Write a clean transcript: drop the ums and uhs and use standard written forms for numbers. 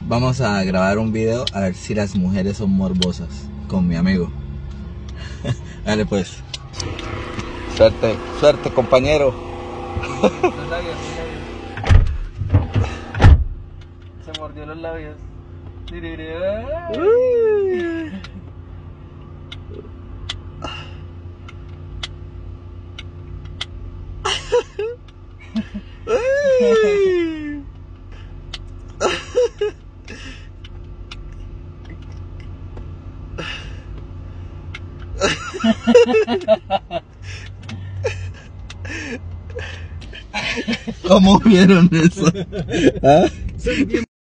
Vamos a grabar un video a ver si las mujeres son morbosas con mi amigo. Dale pues. Suerte, suerte compañero. Los labios. Se mordió los labios. ¿Cómo vieron eso? ¿Ah?